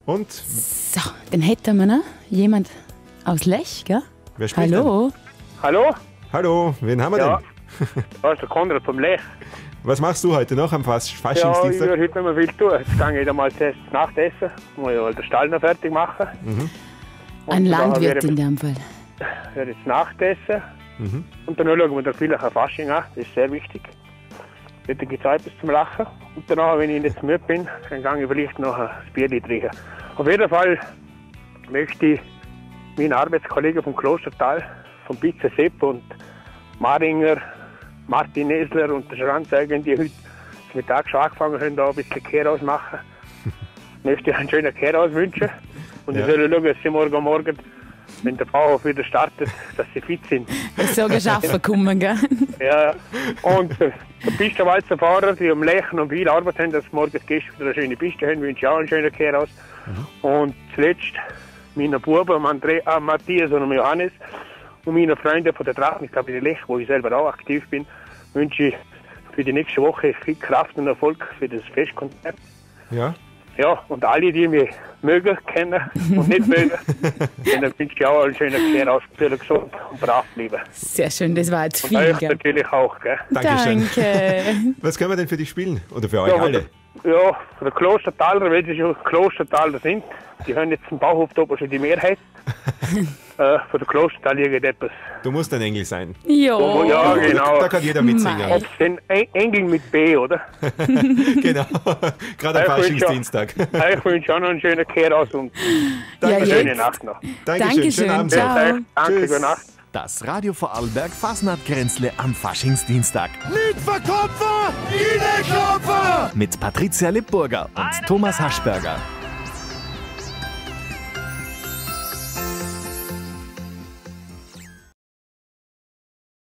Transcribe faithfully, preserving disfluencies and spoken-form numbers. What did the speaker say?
Und? So, dann hätten wir noch jemand aus Lech, gell? Wer spricht Hallo? denn? Hallo? Hallo, wen haben wir Ja, denn? da ist der Konrad vom Lech. Was machst du heute noch am Fas- Ja, ich Faschingsdienstag? würde heute nicht mehr viel tun. Jetzt gehe ich mal zuerst Nachtessen. Muss ich halt den Stall noch fertig machen. Mhm. Und Ein dann Landwirt werde in dem Fall. ich werde jetzt Nachtessen. Mhm. Und dann schauen wir da vielleicht ein Fasching an. Das ist sehr wichtig. Dort gibt es etwas zum Lachen. Und danach, wenn ich nicht müde bin, dann gehe ich vielleicht noch ein Bier trinken. Auf jeden Fall möchte ich meinen Arbeitskollegen vom Klostertal, vom Pizza Sepp und Maringer, Martin Esler und der Schranzeigen, die heute zum Mittag schon angefangen haben, da ein bisschen Kehraus machen, möchte ich einen schönen Kehraus wünschen. Und Ja. ich soll schauen, dass sie morgen Morgen, wenn der Bauhof wieder startet, dass sie fit sind. So geschaffen kommen, gell? Ja, und äh, der Pistenwalzer Fahrer, die am Lechen und viel Arbeit haben, dass sie morgen gestern wieder eine schöne Piste haben, wünsche ich auch einen schönen Kehraus. Mhm. Und zuletzt meinen Buben, am André, äh, Matthias und am Johannes und meinen Freunden von der Drachenkapitel Lech, wo ich selber auch aktiv bin, wünsche ich für die nächste Woche viel Kraft und Erfolg für das Festkonzert. Ja? Ja, und alle, die mich mögen, kennen und nicht mögen, dann wünsche ich auch einen schönen Kehraus, für gesund und brav bleiben. Sehr schön, das war jetzt Und viel, euch gell? natürlich auch, gell? Dankeschön. Danke. Was können wir denn für dich spielen? Oder für euch Ja, alle? Ja, von der Klostertaler, weil sie schon Klostertaler sind, die haben jetzt im Bauhof da oben schon die Mehrheit. äh, von der Klostertal irgendetwas. Du musst ein Engel sein. Jo. Oh, ja, genau. Da kann jeder mitsingen. Mei. Ob es den En- Engel mit B, oder? Genau. Gerade am Ja, ich wünsche- Faschingsdienstag. Ich wünsche auch noch einen schönen Kehraus und Ja, eine schöne jetzt. Nacht noch. Dankeschön. Dankeschön. Schönen Abend. Ciao. Danke, Tschüss. gute Nacht. Das Radio Vorarlberg Fasnacht-Grenzle am Faschingsdienstag. Nicht verkopfen, Klopfer! Mit Patricia Lippburger und Thomas Haschberger.